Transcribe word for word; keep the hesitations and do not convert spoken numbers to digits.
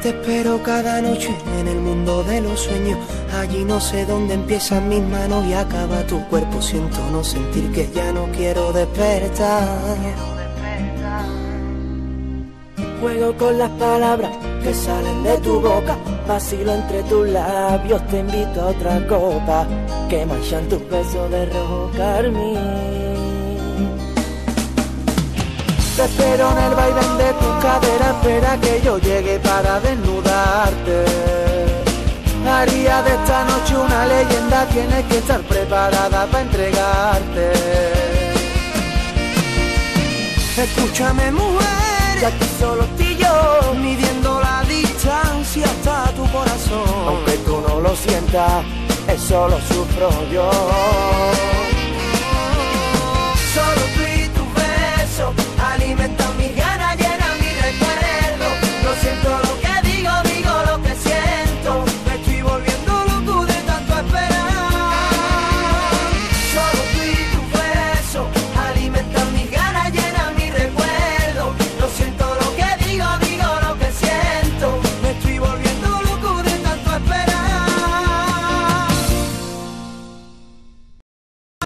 Te espero cada noche en el mundo de los sueños. Allí no sé dónde empiezan mis manos y acaba tu cuerpo. Siento no sentir que ya no quiero despertar. Juego con las palabras que salen de tu boca. Vacilo entre tus labios, te invito a otra copa que manchan tus besos de rojo carmín. Te espero en el vaivén de tu cadera, espera que yo llegue para desnudarte. Haría de esta noche una leyenda, tienes que estar preparada para entregarte. Escúchame mujer, ya que solo estoy yo, midiendo la distancia hasta tu corazón. Aunque tú no lo sientas, eso lo sufro yo.